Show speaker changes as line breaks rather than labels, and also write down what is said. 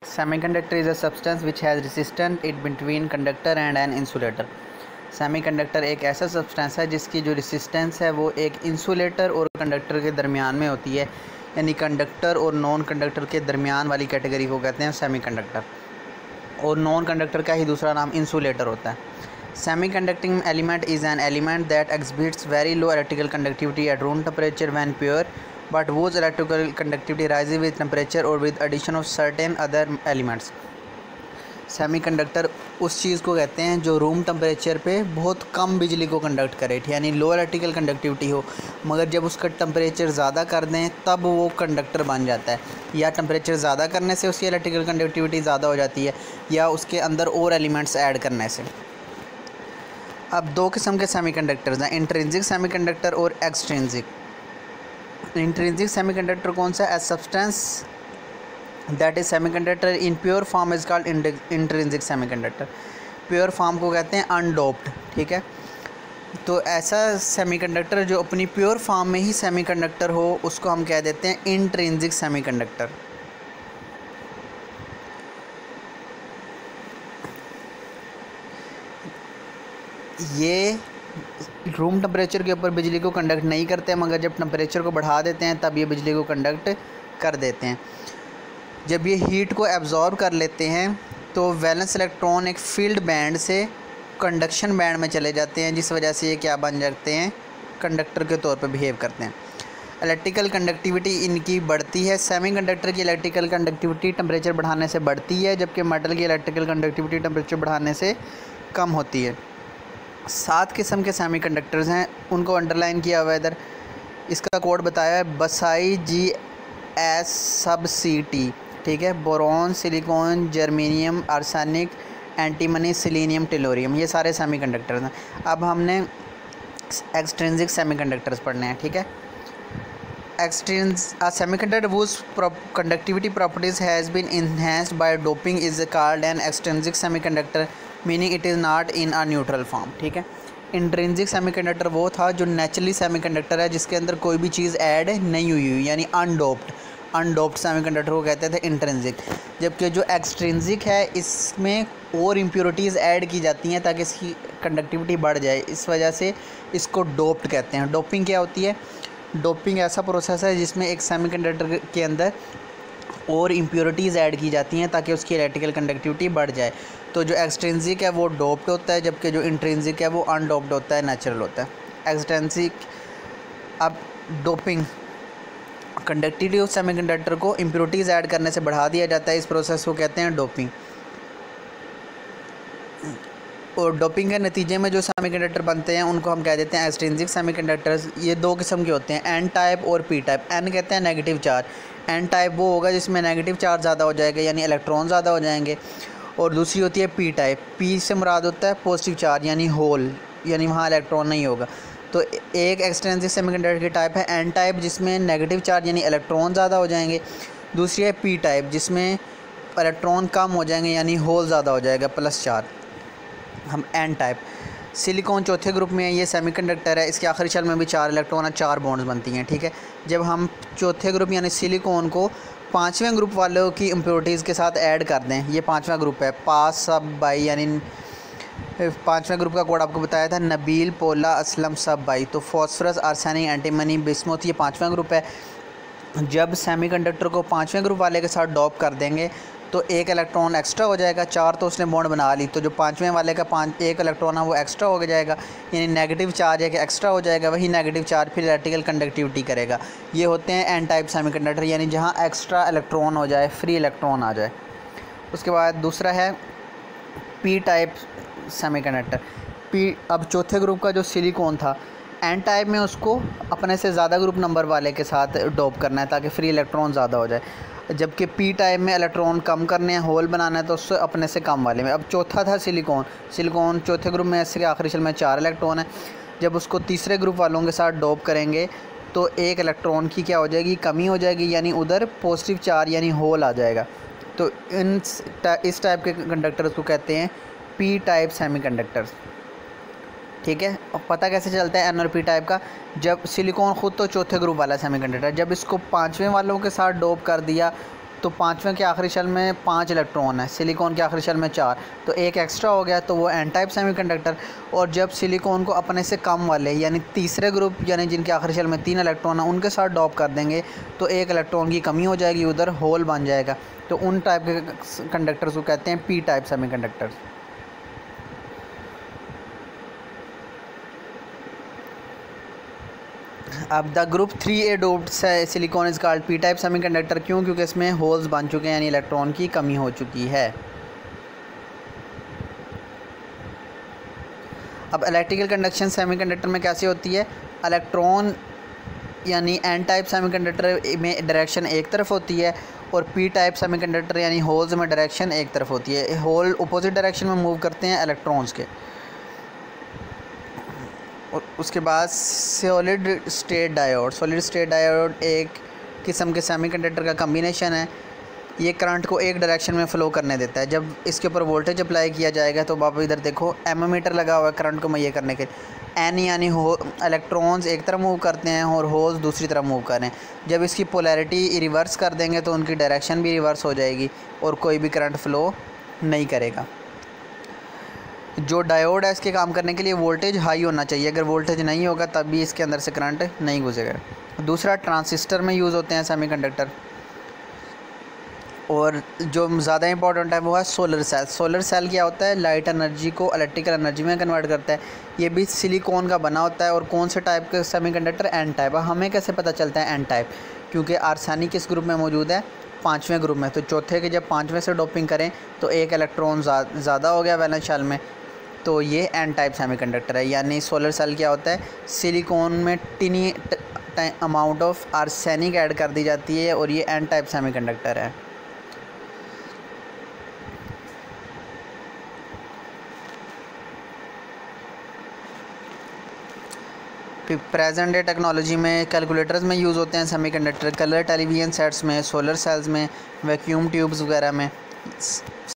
Semiconductor is a substance which has resistance it between conductor and an insulator. Semiconductor एक ऐसा substance है जिसकी जो रेसिस्टेंस है वो एक इंसुलेटर और कंडक्टर के दरमियान में होती है, यानी कंडक्टर और नॉन कंडक्टर के दरमियान वाली कैटेगरी को कहते हैं सेमीकंडक्टर, और नॉन कंडक्टर का ही दूसरा नाम इंसुलेटर होता है। Semiconducting element is an element that exhibits very low electrical conductivity at room temperature when pure, but whose electrical conductivity rises with temperature or with addition of certain other elements। Semiconductor उस चीज़ को कहते हैं जो room temperature पे बहुत कम बिजली को कंडक्ट करे, यानी लो इलेक्ट्रिकल कंडक्टिविटी हो, मगर जब उसका टेम्परेचर ज़्यादा कर दें तब वो कंडक्टर बन जाता है, या टेम्परेचर ज़्यादा करने से उसकी इलेक्ट्रिकल कंडक्टिविटी ज़्यादा हो जाती है, या उसके अंदर और एलिमेंट्स ऐड करने से। अब दो किस्म के सेमीकंडक्टर्स हैं, इंट्रिंसिक सेमीकंडक्टर और एक्सट्रिंसिक। इंट्रिंसिक सेमीकंडक्टर कौन सा? As substance that is semiconductor in pure form is called intrinsic semiconductor. Pure form को कहते हैं अनडोप्ड, ठीक है। तो ऐसा सेमीकंडक्टर जो अपनी प्योर फॉर्म में ही सेमीकंडक्टर हो उसको हम कह देते हैं इंट्रिंसिक सेमीकंडक्टर। ये रूम टेम्परेचर के ऊपर बिजली को कंडक्ट नहीं करते, मगर जब टेम्परेचर को बढ़ा देते हैं तब ये बिजली को कंडक्ट कर देते हैं। जब ये हीट को एब्जॉर्ब कर लेते हैं तो वैलेंस इलेक्ट्रॉन एक फील्ड बैंड से कंडक्शन बैंड में चले जाते हैं, जिस वजह से ये क्या बन जाते हैं? कंडक्टर के तौर पर बिहेव करते हैं। इलेक्ट्रिकल कंडक्टिविटी इनकी बढ़ती है। सेमीकंडक्टर की इलेक्ट्रिकल कंडक्टिविटी टेम्परेचर बढ़ाने से बढ़ती है, जबकि मेटल की इलेक्ट्रिकल कंडक्टिविटी टेम्परेचर बढ़ाने से कम होती है। 7 किस्म के सेमीकंडक्टर्स हैं, उनको अंडरलाइन किया हुआ है इधर। इसका कोड बताया है बसाई GS सब CT, ठीक है। Boron, silicon, germanium, arsenic, antimony, selenium, tellurium, ये सारे सेमीकंडक्टर्स हैं। अब हमने एक्सट्रिंसिक सेमीकंडक्टर्स पढ़ने हैं, ठीक है। Semiconductor whose conductivity properties has been enhanced by doping is called an extrinsic semiconductor, meaning it is not in a neutral form, ठीक है। इंट्रिंसिक सेमीकंडक्टर वो था जो नेचुरली सेमीकंडक्टर है, जिसके अंदर कोई भी चीज़ ऐड नहीं हुई, यानी अनडोप्ड सेमीकंडक्टर को कहते थे इंट्रिंसिक। जबकि जो एक्सट्रिंसिक है इसमें और इम्प्योरिटीज़ ऐड की जाती हैं ताकि इसकी कंडक्टिविटी बढ़ जाए, इस वजह से इसको डोप्ड कहते हैं। डोपिंग क्या होती है? डोपिंग ऐसा प्रोसेस है जिसमें एक सेमीकंडक्टर के अंदर और इम्प्योरिटीज़ ऐड की जाती हैं ताकि उसकी इलेक्ट्रिकल कंडक्टिविटी बढ़ जाए। तो जो एक्सट्रिंसिक है वो डोप्ड होता है, जबकि जो इंट्रिंसिक है वो अनडोप्ड होता है, नेचुरल होता है। एक्सट्रिंसिक। अब डोपिंग, कंडक्टिविटी ऑफ सेमीकंडक्टर को इम्प्योरिटीज़ ऐड करने से बढ़ा दिया जाता है, इस प्रोसेस को कहते हैं डोपिंग। और डोपिंग के नतीजे में जो सेमीकंडक्टर बनते हैं उनको हम कह देते हैं एक्सट्रिंसिक सेमीकंडक्टर्स। ये 2 किस्म के होते हैं, एन टाइप और पी टाइप। एन कहते हैं नेगेटिव चार्ज, एन टाइप वो होगा जिसमें नेगेटिव चार्ज ज़्यादा हो जाएगा, यानी इलेक्ट्रॉन ज़्यादा हो जाएंगे। और दूसरी होती है पी टाइप, पी से मुराद होता है पॉजिटिव चार्ज, यानी होल, यानी वहाँ इलेक्ट्रॉन नहीं होगा। तो एक एक्सट्रिंसिक सेमीकंडक्टर की टाइप है एन टाइप, जिसमें नेगेटिव चार्ज यानी इलेक्ट्रॉन ज़्यादा हो जाएंगे। दूसरी है पी टाइप, जिसमें इलेक्ट्रॉन कम हो जाएंगे, यानी होल ज़्यादा हो जाएगा, प्लस चार्ज, हम एन टाइप। सिलिकॉन चौथे ग्रुप में है, ये सेमीकंडक्टर है, इसके आखिरी शेल में भी 4 इलेक्ट्रॉन और 4 बॉन्ड्स बनती हैं, ठीक है। जब हम चौथे ग्रुप यानी सिलिकॉन को 5वें ग्रुप वालों की इम्प्योरिटीज़ के साथ ऐड कर दें, ये 5वां ग्रुप है, पास सब बाई, यानी 5वें ग्रुप का कोड आपको बताया था, नबील, पोला, असलम, सब बाई। तो फॉस्फरस, आर्सेनिक, एंटीमनी, बिस्मुथ, ये 5वां ग्रुप है। जब सेमीकंडक्टर को 5वें ग्रुप वाले के साथ डॉप कर देंगे तो 1 इलेक्ट्रॉन एक्स्ट्रा हो जाएगा, 4 तो उसने बॉन्ड बना ली, तो जो 5वें वाले का 1 इलेक्ट्रॉन है वो एक्स्ट्रा हो जाएगा, यानी नेगेटिव चार्ज है कि एक्स्ट्रा हो जाएगा, वही नेगेटिव चार्ज फिर इलेक्ट्रिकल कंडक्टिविटी करेगा। ये होते हैं एन टाइप सेमीकंडक्टर, यानी जहाँ एक्स्ट्रा इलेक्ट्रॉन हो जाए, फ्री इलेक्ट्रॉन आ जाए। उसके बाद दूसरा है पी टाइप सेमीकंडक्टर। पी, अब चौथे ग्रुप का जो सिलिकॉन था, एन टाइप में उसको अपने से ज़्यादा ग्रुप नंबर वाले के साथ डोप करना है ताकि फ्री इलेक्ट्रॉन ज़्यादा हो जाए, जबकि पी टाइप में इलेक्ट्रॉन कम करने हैं, होल बनाना है, तो उससे अपने से कम वाले में। अब चौथा था सिलिकॉन चौथे ग्रुप में, इसके आखिरी शेल में 4 इलेक्ट्रॉन है। जब उसको तीसरे ग्रुप वालों के साथ डोप करेंगे तो 1 इलेक्ट्रॉन की क्या हो जाएगी? कमी हो जाएगी, यानी उधर पॉजिटिव चार्ज यानी होल आ जाएगा। तो इस टाइप के कंडक्टर्स को कहते हैं पी टाइप सेमीकंडक्टर्स, ठीक है। और पता कैसे चलता है एन और पी टाइप का? जब सिलिकॉन ख़ुद तो चौथे ग्रुप वाला सेमीकंडक्टर, जब इसको 5वें वालों के साथ डोप कर दिया तो पाँचवें के आखिरी शेल में 5 इलेक्ट्रॉन है, सिलिकॉन के आखिरी शेल में 4, तो एक एक्स्ट्रा हो गया, तो वो एन टाइप सेमीकंडक्टर। और जब सिलिकॉन को अपने से कम वाले यानी तीसरे ग्रुप यानी जिनके आखिरी शेल में 3 इलेक्ट्रॉन है उनके साथ डॉप कर देंगे तो एक इलेक्ट्रॉन की कमी हो जाएगी, उधर होल बन जाएगा। तो उन टाइप के कंडक्टर्स को कहते हैं पी टाइप सेमीकंडक्टर्स। अब the group 3A doped silicon is called P type semiconductor. क्यों? क्योंकि इसमें होल्स बन चुके हैं यानी इलेक्ट्रॉन की कमी हो चुकी है। अब इलेक्ट्रिकल कंडक्शन सेमीकंडक्टर में कैसे होती है? इलेक्ट्रॉन यानी एन टाइप सेमीकंडक्टर में डायरेक्शन एक तरफ होती है और पी टाइप सेमीकंडक्टर यानी होल्स में डायरेक्शन एक तरफ होती है। होल अपोजिट डायरेक्शन में मूव करते हैं इलेक्ट्रॉन्स के। और उसके बाद solid state diode. Solid state diode एक किस्म के सेमीकंडक्टर का कम्बिनेशन है। ये करंट को एक डायरेक्शन में फ़्लो करने देता है। जब इसके ऊपर वोल्टेज अप्लाई किया जाएगा तो आप इधर देखो एमोमीटर लगा हुआ है करंट को मुहैया करने के। एन यानी इलेक्ट्रॉन्स एक तरफ मूव करते हैं और होल्स दूसरी तरफ मूव कर रहे हैं। जब इसकी पोलैरिटी रिवर्स कर देंगे तो उनकी डायरेक्शन भी रिवर्स हो जाएगी और कोई भी करंट फ़्लो नहीं करेगा। जो डायोड है इसके काम करने के लिए वोल्टेज हाई होना चाहिए। अगर वोल्टेज नहीं होगा तब भी इसके अंदर से करंट नहीं गुजरेगा। दूसरा, ट्रांजिस्टर में यूज़ होते हैं सेमीकंडक्टर। और जो ज़्यादा इंपॉर्टेंट है वो है सोलर सेल। सोलर सेल क्या होता है? लाइट एनर्जी को इलेक्ट्रिकल एनर्जी में कन्वर्ट करता है। ये भी सिलिकॉन का बना होता है। और कौन से टाइप के सेमीकंडक्टर? N type. हमें कैसे पता चलता है एन टाइप? क्योंकि आर्सेनिक किस ग्रुप में मौजूद है? 5वें ग्रुप में। तो चौथे के जब 5वें से डोपिंग करें तो एक इलेक्ट्रॉन ज़्यादा हो गया वैलेंस शेल में, तो ये एन टाइप सेमीकंडक्टर है। यानी सोलर सेल क्या होता है? सिलिकॉन में tiny amount of arsenic add कर दी जाती है और ये एन टाइप सेमीकंडक्टर है। प्रेजेंट डे टेक्नोलॉजी में कैलकुलेटर्स में यूज़ होते हैं सेमीकंडक्टर। कलर टेलीविज़न सेट्स में, सोलर सेल्स में, वैक्यूम ट्यूब्स वगैरह में।